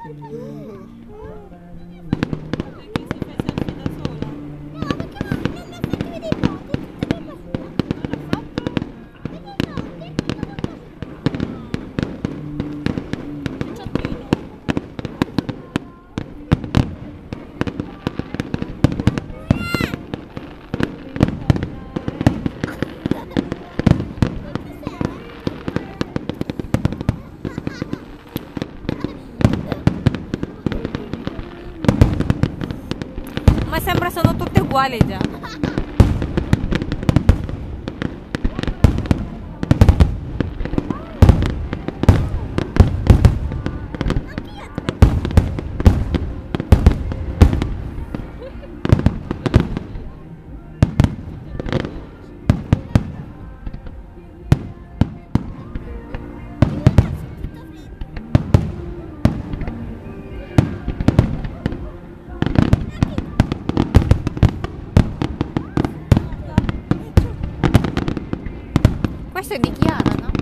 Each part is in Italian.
Ma sembra sono tutte uguali già. Questo è di Chiara, no?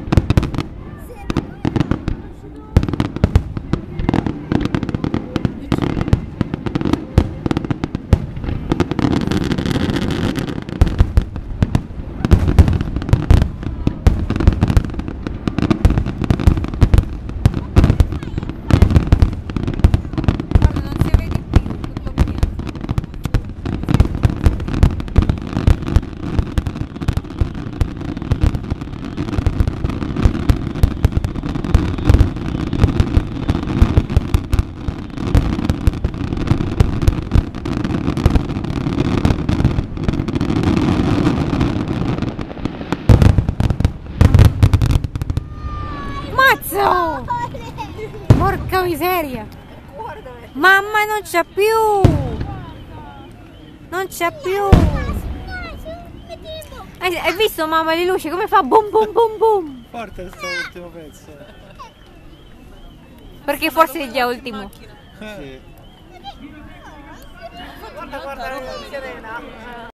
Guarda, non si vede più, tutto bianco. Mazzo! Porca miseria! Mamma non c'è più! Non c'è più! Hai visto mamma le luci come fa boom boom boom boom? Forte questo ultimo pezzo. Perché forse è già ultimo. Sì. Guarda, guarda, la Serena.